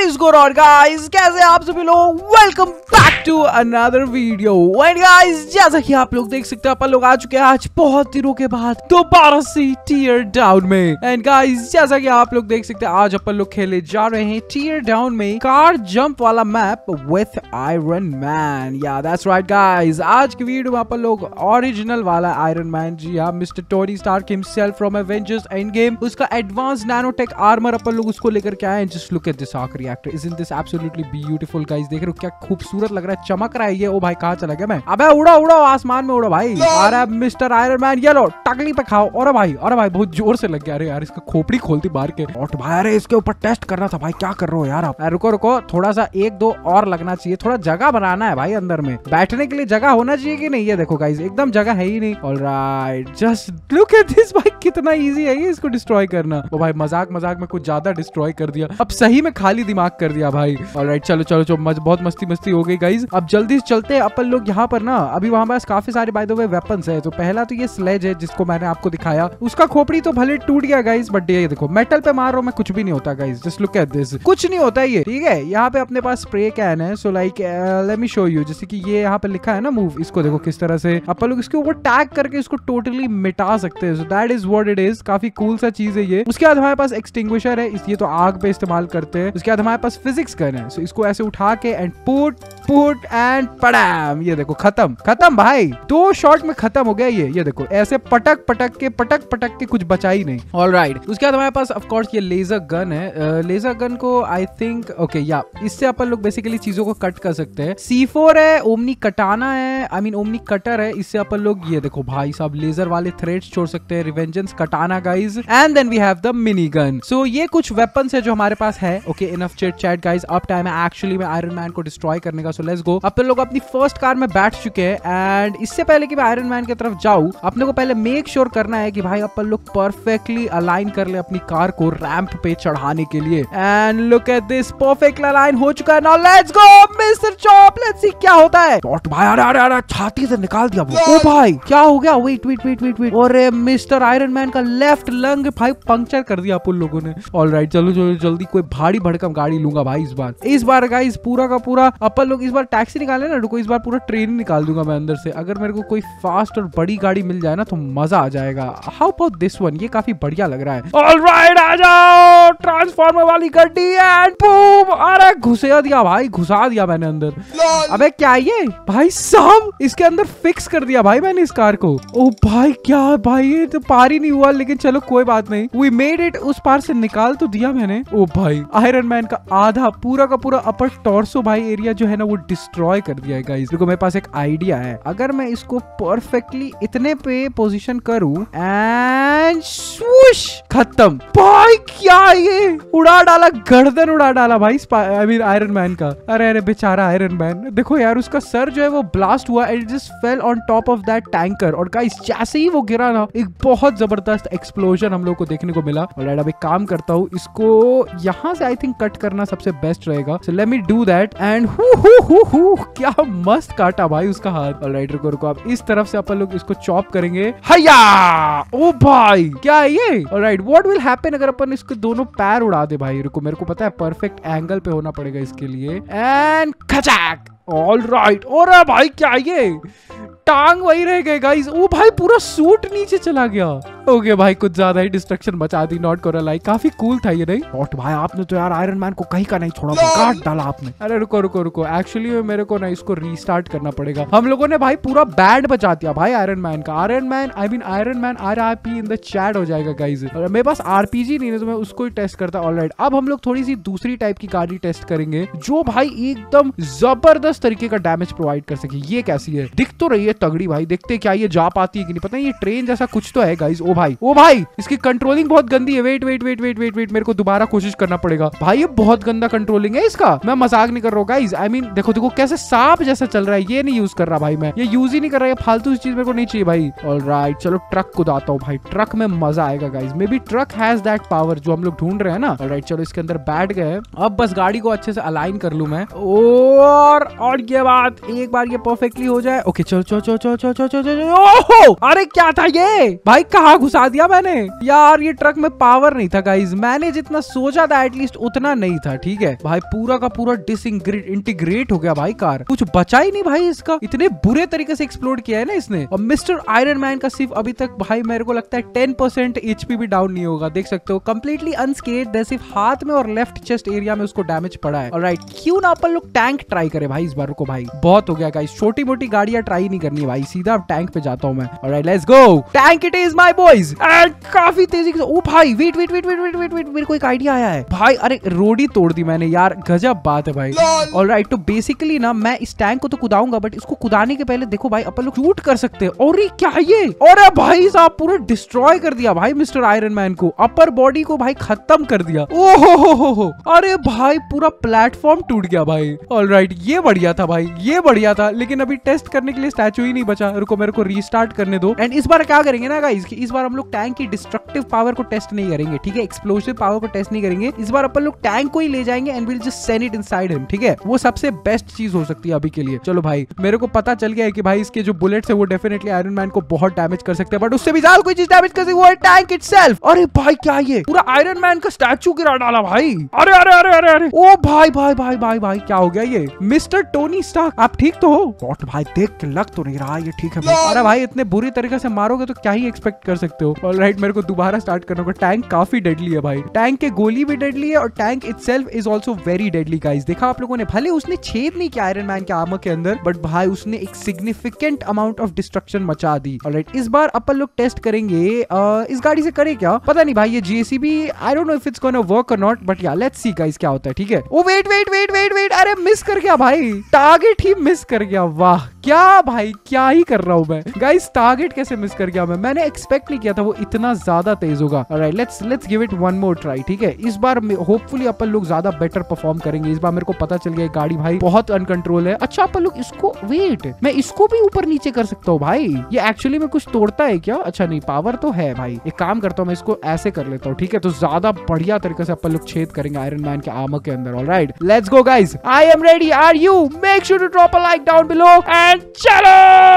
Is good और guys कैसे आप सभी लोग, welcome back to another video. And guys जैसा कि आप लोग देख सकते हैं अपन लोग आ चुके हैं आज बहुत दिनों के बाद दोबारा से टीयर डाउन में। एंड गाइस जैसा कि आप लोग देख सकते हैं आज अपन लोग खेले जा रहे हैं टीयर डाउन में कार जंप वाला मैप विथ आयरन मैन। या दैट्स राइट गाइस, आज की वीडियो में अपन लोग ओरिजिनल वाला आयरन मैन, जी हाँ, mister Tony Stark himself from Avengers end game, उसका एडवांस नैनोटेक आर्मर अपन लोग उसको लेकर के आए। Just look at this arc reactor, isn't this absolutely beautiful guys. देख रहे हो क्या खूबसूरत लग रहा है, चमक रहा है ये। ओ भाई कहाँ चला गया मैं? अबे उड़ो उड़ो, आसमान में उड़ो भाई। अरे मिस्टर आयरन मैन ये लो टकली पे खाओ। अरे भाई बहुत जोर से लग गया। अरे यार इसका खोपड़ी खोलती बाहर के। और भाई अरे इसके ऊपर टेस्ट करना था भाई, क्या कर रहे हो यार आप? रुको रुको, थोड़ा सा एक दो और लगना चाहिए, थोड़ा जगह बनाना है भाई। अंदर में बैठने के लिए जगह होना चाहिए कि नहीं? ये देखो गाइस एकदम जगह है ही नहीं। Alright just look at this भाई, कितना इजी है ये इसको डिस्ट्रॉय करना। वो भाई मजाक में कुछ ज्यादा डिस्ट्रॉय कर दिया, अब सही में खाली दिमाग कर दिया भाई। ऑलराइट चलो चलो चलो, बहुत मस्ती हो गई गाइस। अब जल्दी से चलते हैं अपन लोग यहाँ पर ना। अभी वहां पास काफी सारे बाय द वे वेपन्स है। तो पहला तो ये स्लेज है जिसको मैंने आपको दिखाया, उसका खोपड़ी तो भले टूट गया गाइस, बट ये देखो मेटल पे मार रहा हूं मैं, कुछ भी नहीं होता guys. Just look at this, कुछ नहीं होता ये, ठीक है। यहाँ पे अपने पास स्प्रे कैन है, so like let me show you. जैसे कि ये यहाँ पे लिखा है ना मूव, इसको देखो किस तरह से अपन लोग इसके ऊपर टैग करके इसको टोटली मिटा सकते हैं। So that is what it is, काफी कूल सा चीज है ये। उसके बाद हमारे पास एक्सटिंग्विशर है, ये तो आग पे इस्तेमाल करते हैं। उसके बाद हमारे पास फिजिक्स गन है, सो इसको ऐसे उठा के एंड पुट एंड पड़ाम, ये देखो खत्म भाई, 2 शॉट में खत्म हो गया ये देखो ऐसे पटक पटक के कुछ बचा ही नहीं। ऑलराइट उसके बाद हमारे पास ऑफ कोर्स ये लेजर गन है। लेजर गन को आई थिंक ओके या इससे अपन लोग बेसिकली चीजों को कट कर सकते हैं। C4 है, ओमनी कटाना है, आई मीन ओमनी कटर है, इससे अपन लोग ये देखो भाई साहब लेजर वाले थ्रेड्स छोड़ सकते हैं। Revengeance katana guys, and then we have the mini gun. So ये कुछ वेपन्स है जो हमारे पास है। Okay enough chit chat guys, अब टाइम है एक्चुअली में आयरन मैन को डिस्ट्रॉय करने का। So let's go. अपन लोग अपनी फर्स्ट कार में बैठ चुके हैं एंड इससे पहले कि मैं आयरन मैन की तरफ जाऊं, अपने को पहले मेक श्योर करना है कि भाई अपन लोग परफेक्टली अलाइन कर ले अपनी कार को रैंप पे चढ़ाने के लिए। And look at this, perfectly align हो चुका है। Now let's go mister chop, let's see क्या होता है। शॉट भाई, अरे छाती से निकाल दिया वो। ओ भाई क्या हो गया? वेट और मिस्टर आयरन मैन का लेफ्ट लंग भाई पंक्चर कर दिया अपन लोगों ने। ऑलराइट चलो जल्दी कोई भारी भड़कम गाड़ी लूंगा भाई इस बार गाइस, पूरा का पूरा अपन लोग इस बार टैक्सी निकाले ना, रुको इस बार पूरा ट्रेन निकाल दूंगा मैं अंदर से। अगर मेरे को कोई फास्ट और बड़ी गाड़ी मिल जाए ना तो मजा आ जाएगा। हाउ अबाउट दिस वन, ये काफी बढ़िया लग रहा है। ऑलराइट आ जाओ, ट्रांसफॉर्मर वाली गाड़ी एंड बूम। अरे घुसा दिया मैंने अंदर। अबे क्या ये भाई साहब, इसके अंदर फिक्स कर दिया भाई मैंने इस कार को। ओ भाई क्या भाई, ये तो पार ही नहीं हुआ, लेकिन चलो कोई बात नहीं, वी मेड इट। उस पार से निकाल तो दिया मैंने। ओ भाई आयरन मैन का आधा पूरा का पूरा अपर टॉर्सो भाई एरिया जो है ना वो डिस्ट्रॉय कर दिया है गाइस। देखो मेरे पास एक आइडिया है, अगर मैं इसको परफेक्टली इतने पे पोजीशन करूं एंड स्वूश, खत्म भाई। क्या ये उड़ा डाला, गर्दन उड़ा डाला भाई आई मीन आयरन मैन का। अरे बेचारा आयरन मैन, देखो यार उसका सर जो है वो ब्लास्ट हुआ and just fell on top of that tanker. और गाइस जैसे ही वो गिरा ना, एक बहुत जबरदस्त एक्सप्लोजन हम लोग को देखने को मिला। ऑलराइट अब एक काम करता हूँ, इसको यहाँ से आई थिंक कट करना सबसे बेस्ट रहेगा। So let me do that and क्या मस्त काटा भाई उसका हाथ। ऑलराइट रुको अब इस तरफ से अपन लोग इसको चॉप करेंगे। हया ओ भाई क्या है ये? ऑलराइट व्हाट विल हैपन अगर अपन इसके दोनों पैर उड़ा दे भाई? रुको मेरे को पता है परफेक्ट एंगल पे होना पड़ेगा इसके लिए एंड खचाक। ऑलराइट और भाई क्या ये, टांग वही रह गए गाइस। ओ भाई पूरा सूट नीचे चला गया। ओके भाई कुछ ज्यादा ही डिस्ट्रक्शन बचा दी, नॉट कोरा लाइक, काफी कूल था ये नहीं? और भाई आपने तो यार आयरन मैन को कहीं का नहीं छोड़ा, काट डाला आपने। अरे रुको एक्चुअली मेरे को ना इसको रीस्टार्ट करना पड़ेगा। हम लोगों ने भाई पूरा बैंड बचा दिया भाई आयरन मैन का। Iron man RIP in the chat हो जाएगा गाइस। और मेरे पास RPG नहीं है तो मैं उसको ही टेस्ट करता। ऑलराइट अब हम लोग थोड़ी सी दूसरी टाइप की गाड़ी टेस्ट करेंगे जो भाई एकदम जबरदस्त तरीके का डैमेज प्रोवाइड कर सके। ये कैसी है? दिख तो रही है तगड़ी भाई, देखते क्या ये जा पाती है कि नहीं, पता नहीं ये ट्रेन जैसा कुछ तो है गाइस। ओ भाई इसकी कंट्रोलिंग बहुत गंदी है। वेट मेरे को दोबारा कोशिश करना पड़ेगा भाई, ये बहुत गंदा कंट्रोलिंग है इसका। मैं मजाक नहीं कर रहा हूँ गाइस, आई मीन देखो देखो कैसे सांप जैसा चल रहा है। ये नहीं यूज कर रहा भाई, मैं ये यूज ही नहीं कर रहा। ये फालतू चीज मेरे को नहीं चाहिए भाई। ऑलराइट चलो ट्रक कुदाता हूँ भाई, ट्रक में मजा आएगा guys. May be truck has that power जो हम लोग ढूंढ रहे हैं ना। ऑलराइट चलो इसके अंदर बैठ गए। अब बस गाड़ी को अच्छे से अलाइन कर लूं मैं, और ये बात एक बार ये परफेक्टली हो जाए। ओके चलो चलो चलो चलो चलो चलो चलो। ओहो अरे क्या था ये भाई, कहाँ घुसा दिया मैंने यार। ये ट्रक में पावर नहीं था गाइस, मैंने जितना सोचा था एटलीस्ट उतना नहीं था। ठीक है भाई, पूरा का पूरा इंटीग्रेट हो गया भाई कार, कुछ बचा ही नहीं भाई इसका। इतने बुरे तरीके से एक्सप्लोड किया है ना इसने। और मिस्टर आयरन मैन का सिर्फ अभी तक भाई मेरे को लगता है 10% एचपी भी डाउन नहीं होगा। देख सकते हो कंप्लीटली अनस्केथ्ड, सिर्फ हाथ में और लेफ्ट चेस्ट एरिया में उसको डैमेज पड़ा है। ऑलराइट क्यों ना अपन लोग टैंक ट्राई करें भाई इस बार को भाई। बहुत हो गया गाइस, छोटी मोटी गाड़ियां ट्राई नहीं करनी भाई, सीधा अब टैंक पे जाता हूं मैं। Alright let's go, tank it is my boys. And काफी तेजी से, ओ भाई wait wait wait wait wait wait wait, मेरे को एक आइडिया आया है भाई। अरे रोड ही तोड़ दी मैंने यार, गजब बात है भाई। ऑलराइट तो बेसिकली ना मैं इस टैंक को तो कुदाऊंगा, बट इसको कुदाने के पहले देखो भाई अपन लोग शूट कर सकते हैं। और क्या ये, और भाई साहब पूरा डिस्ट्रॉय कर दिया भाई मिस्टर आयरन मैन को, अपर बॉडी को भाई खत्म कर दिया। ओहो अरे भाई पूरा प्लेटफॉर्म टूट गया भाई। ऑलराइट ये बढ़िया था भाई, ये बढ़िया था, लेकिन अभी टेस्ट करने के लिए स्टैचू ही नहीं बचा। रुको मेरे को रीस्टार्ट करने दो। एंड इस बार क्या करेंगे ना गाइस, इस बार हम लोग टैंक की डिस्ट्रक्टिव पावर को टेस्ट नहीं करेंगे, ठीक है, एक्सप्लोसिव पावर को टेस्ट नहीं करेंगे। इस बार अपन लोग टैंक को ही ले जाएंगे and will just send it inside him, ठीक है। वो सबसे बेस्ट चीज हो सकती है अभी के लिए। चलो भाई मेरे को पता चल गया है कि भाई इसके जो बुलेट्स है वो डेफिनेटली आयरन मैन को बहुत डैमेज कर सकते हैं, बट उससे भी ज्यादा कोई चीज डैमेज कर सकती है वो है टैंक इटसेल्फ। अरे भाई क्या ये पूरा आयरन मैन का स्टैचू गिरा डाला भाई। अरे अरे अरे अरे अरे ओ भाई भाई भाई भाई भाई क्या हो गया ये। मिस्टर टोनी स्टार्क आप ठीक तो हो? गॉड भाई देख के लग तो नहीं रहा ये ठीक है। अरे भाई इतने बुरी तरीके से मारोगे तो क्या ही एक्सपेक्ट कर सकते हो। ऑलराइट मेरे को दोबारा स्टार्ट करना होगा। टैंक काफी डेडली है भाई, टैंक के गोली भी डेडली है और tank itself is also very deadly guys. देखा आप लोगों ने, भले उसने छेद नहीं किया आयरन मैन के आर्मर के अंदर, बट भाई उसने एक सिग्निफिकेंट अमाउंट ऑफ डिस्ट्रक्शन मचा दी। ऑलराइट इस बार अपन लोग टेस्ट करेंगे इस गाड़ी से करे क्या पता नहीं भाई, ये JCB I don't know if it's gonna work or not, but yeah let's see guys क्या होता है। ठीक है ओ wait wait wait wait wait, अरे मिस कर गया भाई, टारगेट ही मिस कर गया। वाह क्या भाई क्या ही कर रहा हूं मैं गाइस, टारगेट कैसे मिस कर गया मैंने एक्सपेक्ट नहीं किया था वो इतना ज्यादा तेज होगा। Alright let's give it one more try, ठीक है। इस बार होपफुली अपन लोग ज्यादा बेटर परफॉर्म करेंगे। इस बार मेरे को पता चल गया गाड़ी भाई बहुत अनकंट्रोल है। अच्छा अपन लोग इसको, वेट मैं इसको भी ऊपर नीचे कर सकता हूँ भाई, ये एक्चुअली में कुछ तोड़ता है क्या? अच्छा नहीं पावर तो है भाई, एक काम करता हूँ मैं इसको ऐसे कर लेता हूँ, ठीक है, तो ज्यादा बढ़िया तरीके से अपन लोग छेद करेंगे आयरन मैन के आर्मर के अंदर। Alright let's go guys, I am ready, are you? Make sure to drop a like down below and चलो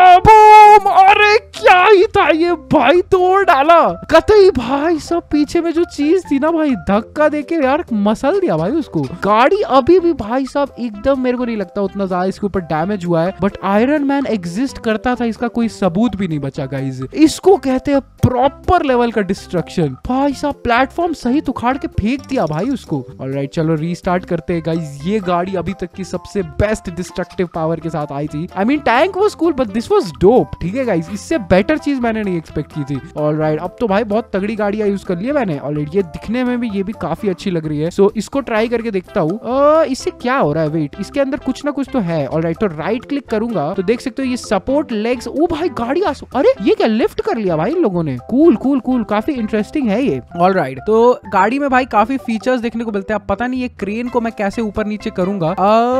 बूम। अरे क्या ही था ये भाई, तोड़ डाला कतई भाई। सब पीछे में जो चीज थी ना भाई, धक्का देके यार मसल दिया भाई उसको। गाड़ी अभी भी भाई साहब एकदम मेरे को नहीं लगता उतना ज्यादा इसके ऊपर डैमेज हुआ है, बट आयरन मैन एग्जिस्ट करता था इसका कोई सबूत भी नहीं बचा गाइस। इसको कहते हैं प्रॉपर लेवल का डिस्ट्रक्शन। भाई साहब प्लेटफॉर्म सहित उखाड़ के फेंक दिया भाई उसको। ऑलराइट चलो रीस्टार्ट करते हैं गाइस। ये गाड़ी अभी तक की सबसे बेस्ट डिस्ट्रक्टिव पावर के साथ आई थी। I mean tank was cool but this was dope, ठीक है गाइस, इससे बेटर चीज मैंने नहीं एक्सपेक्ट की थी। ऑलराइट अब तो भाई बहुत तगड़ी गाड़ियां यूज कर ली है मैंने। ऑलरेडी ये दिखने में भी ये भी काफी अच्छी लग रही है, सो इसको ट्राई करके देखता हूँ इससे क्या हो रहा है। वेट इसके अंदर कुछ ना कुछ तो है। ऑलराइट तो राइट क्लिक करूंगा तो देख सकते हो ये सपोर्ट लेग्स। ओ भाई गाड़ी अरे ये क्या लिफ्ट कर लिया भाई इन लोगों ने। कूल कूल कूल, काफी इंटरेस्टिंग है ये। ऑलराइट तो गाड़ी में भाई काफी फीचर्स देखने को मिलते हैं। अब पता नहीं ये क्रेन को मैं कैसे ऊपर नीचे करूंगा।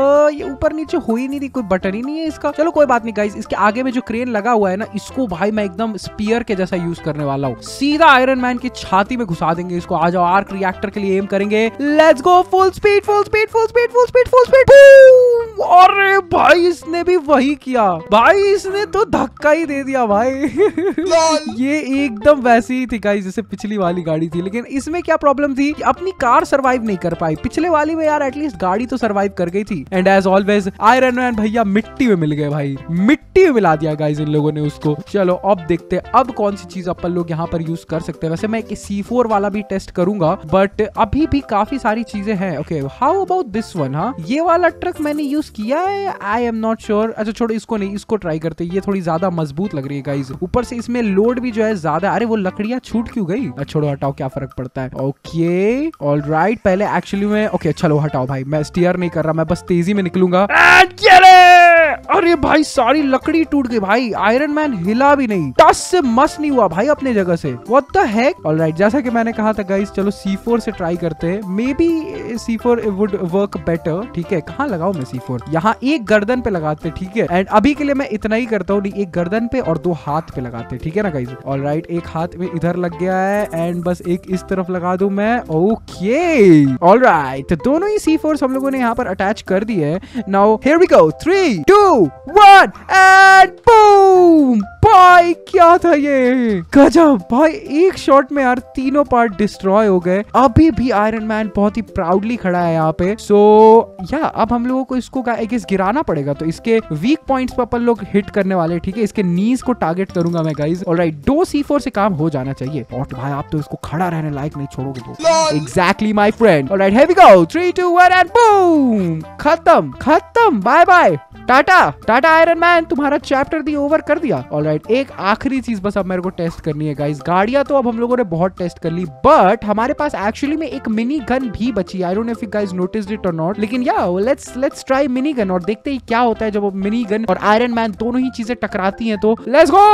ये ऊपर नीचे हो ही नहीं रही, कोई बटन ही नहीं है इसका। चलो कोई बात नहीं गाइस, इसके आगे में जो क्रेन लगा हुआ है ना, इसको भाई मैं एकदम स्पीयर के जैसा यूज करने वाला हूँ। सीधा आयरन मैन की छाती में घुसा देंगे इसको। आ जाओ आर्क रिएक्टर के लिए एम करेंगे। Let's go full speed full speed full speed full speed full speed. अरे भाई इसने भी वही किया भाई, इसने तो धक्का ही दे दिया भाई। ये एकदम वैसी ही थी गाइस जैसे पिछली वाली गाड़ी थी, लेकिन इसमें क्या प्रॉब्लम थी कि अपनी कार सरवाइव नहीं कर पाई। पिछले वाली में यार एटलीस्ट गाड़ी तो सरवाइव कर गई थी। And as always iron man भैया मिट्टी में मिल गए भाई, मिट्टी में मिला दिया गाइस इन लोगों ने उसको। चलो अब देखते हैं अब कौन सी चीज अपन लोग यहाँ पर यूज कर सकते हैं। वैसे मैं एक C4 वाला भी टेस्ट करूंगा, बट अभी भी काफी सारी चीजें हैं। Okay how about this one? हाँ ये वाला ट्रक मैंने यूज किया है, आई एम नॉट श्योर। अच्छा छोड़ो इसको नहीं, इसको ट्राई करते, ये थोड़ी ज्यादा मजबूत लग रही है गाइस। ऊपर से इसमें लोड भी जो है ज्यादा। अरे वो लकड़ियां छूट क्यों गई? छोड़ो हटाओ, क्या फर्क पड़ता है। ओके ऑलराइट पहले एक्चुअली में ओके चलो हटाओ भाई, मैं स्टीयर नहीं कर रहा, मैं बस तेजी में निकलूंगा। अरे भाई सारी लकड़ी टूट गई भाई, आयरन मैन हिला भी नहीं, टस से मस नहीं हुआ भाई अपने जगह से। What the heck. ऑलराइट, जैसा कि मैंने कहा था गाइस, चलो C4 से ट्राई करते हैं, may be C4 would work better. ठीक है, कहाँ लगाऊं मैं C4? यहाँ एक गर्दन पे लगाते, ठीक है। एंड अभी के लिए मैं इतना ही करता हूँ, एक गर्दन पे और 2 हाथ पे लगाते, ठीक है ना गाइस। ऑलराइट, एक हाथ में इधर लग गया है एंड बस एक इस तरफ लगा दूं मैं। ओके ऑलराइट, तो दोनों ही C4 हम लोगों ने यहाँ पर अटैच कर दिए है। Now here we go, 3 2 1 and boom. भाई क्या था ये, गजब भाई, एक शॉट में यार तीनों पार्ट डिस्ट्रॉय हो गए। अभी भी आयरन मैन बहुत ही प्राउडली खड़ा है यहाँ पे। सो या अब हम लोगों को इसको आई गेस गिराना पड़ेगा, तो इसके वीक पॉइंट्स पर अपन लोग हिट करने वाले, ठीक है। इसके नीज को टारगेट करूंगा मैं गाइस। ऑलराइट, 2 C4 से काम हो जाना चाहिए। और भाई आप तो इसको खड़ा रहने लायक नहीं छोड़ोगे तो। Exactly my friend. Alright, here we go, 3 2 1 and boom. खत्म खत्म, बाय बाय, टाटा टाटा आयरन मैन, तुम्हारा चैप्टर दी ओवर कर दिया। ऑलराइट, एक आखिरी चीज बस अब मेरे को टेस्ट करनी है गाइस। गाड़ियां तो अब हम लोगों ने बहुत टेस्ट कर ली, बट हमारे पास एक्चुअली में एक मिनी गन भी बची। I don't know if you guys noticed it or not, लेकिन yeah let's try mini gun और देखते हैं क्या होता है जब मिनी गन और आयरन मैन दोनों ही चीजें टकराती हैं। तो लेट्स गो।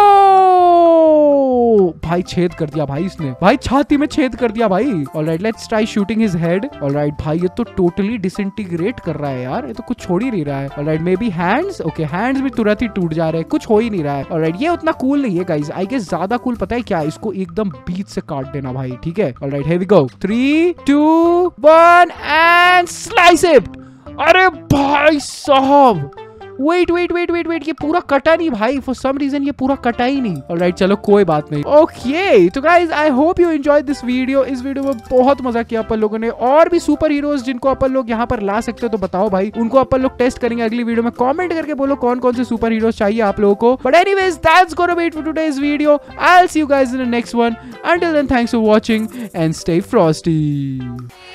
भाई छेद कर दिया भाई इसने, भाई छाती में छेद कर दिया भाई। Alright, let's try shooting his head. Alright भाई, ये तो टोटली डिसइंटीग्रेट कर रहा है यार, ये तो कुछ छोड़ ही नहीं रहा है। Alright, may be hands, okay hands भी तुरंत ही टूट जा रहे हैं, कुछ हो ही नहीं रहा है। ऑलराइट, ये उतना कूल नहीं है गाइस, आई गेस ज्यादा कूल पता है क्या, इसको एकदम बीच से काट देना भाई, ठीक है। Alright, here we go, 3 2 1 and slice it. अरे भाई साहब, wait wait wait wait wait, ये पूरा कटा नहीं भाई, फॉर सम रीजन ये पूरा कटा ही नहीं। ऑलराइट, चलो कोई बात नहीं। ओके तो guys, I hope you enjoy this video. इस वीडियो में बहुत मजा किया अपन लोगों ने। और भी सुपर हीरोज जिनको अपन लोग यहाँ पर ला सकते हो तो बताओ भाई, उनको अपन लोग टेस्ट करेंगे अगली वीडियो में। कमेंट करके बोलो कौन कौन से सुपर हीरोज चाहिए आप लोगों को। But anyways, that's gonna be it for today's video. I will see you guys in the next one. Until then, thanks for watching and stay Frosty.